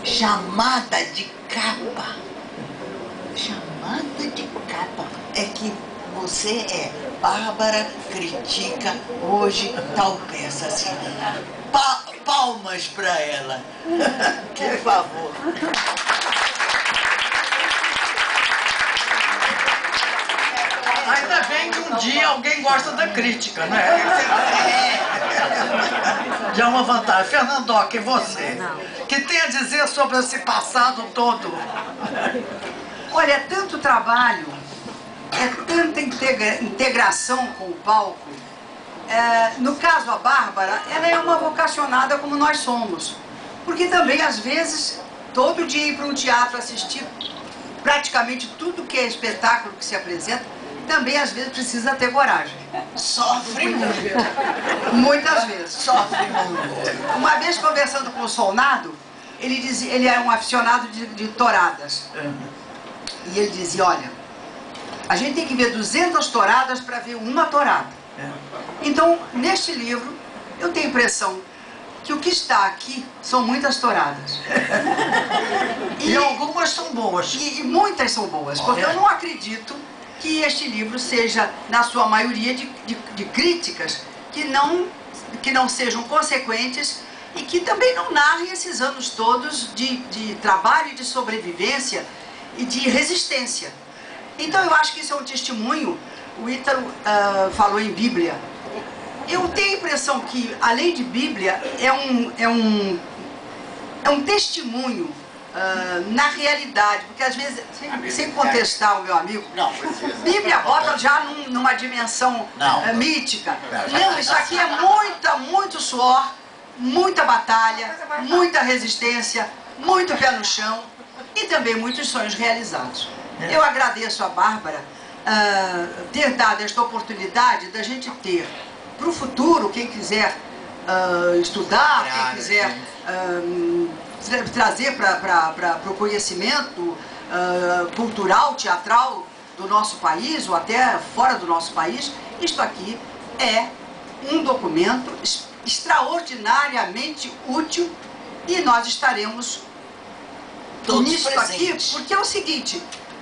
chamada de capa. Chamada de capa. É que você é Bárbara critica hoje tal peça assim. Palmas pra ela. Por favor. Ainda bem que um dia alguém gosta da crítica, né? Já é uma vantagem. Fernandoca, e você? O que tem a dizer sobre esse passado todo? Olha, é tanto trabalho, é tanta integração com o palco. No caso, a Bárbara, ela é uma vocacionada como nós somos. Porque também, às vezes, todo dia ir para um teatro assistir praticamente tudo que é espetáculo que se apresenta, também às vezes precisa ter coragem. Sofre muito. Muitas vezes. Sofre muito. Uma vez conversando com o Solnado, ele dizia, ele era um aficionado de touradas. E ele dizia, olha, a gente tem que ver 200 touradas para ver uma tourada. Então, neste livro, eu tenho a impressão que o que está aqui são muitas touradas. E algumas são boas. E muitas são boas, porque eu não acredito que este livro seja, na sua maioria, de críticas que não sejam consequentes e que também não narrem esses anos todos de trabalho e de sobrevivência e de resistência. Então eu acho que isso é um testemunho. O Ítalo falou em Bíblia. Eu tenho a impressão que, além de Bíblia, é um testemunho na realidade, porque às vezes, sem contestar o meu amigo, Não precisa. Bíblia bota já numa dimensão mítica. Não, isso aqui é muito suor, muita batalha, muita resistência, muito pé no chão e também muitos sonhos realizados. Eu agradeço a Bárbara ter dado esta oportunidade da gente ter para o futuro, quem quiser estudar, quem quiser trazer para o conhecimento cultural, teatral do nosso país ou até fora do nosso país, isto aqui é um documento extraordinariamente útil e nós estaremos nisso aqui, porque é o seguinte,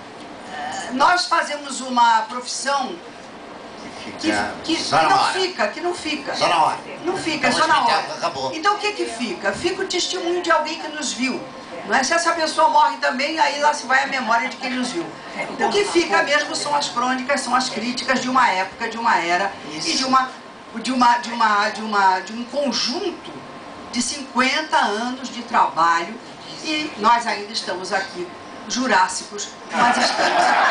nós fazemos uma profissão que não fica. Só na hora. Não fica, Então, só na hora. acabou. Então o que que fica? Fica o testemunho de alguém que nos viu. Não é? Se essa pessoa morre também, aí lá se vai a memória de quem nos viu. O que fica mesmo são as crônicas, são as críticas de uma época, de uma era e de um conjunto de 50 anos de trabalho. E nós ainda estamos aqui, jurássicos, mas estamos aqui.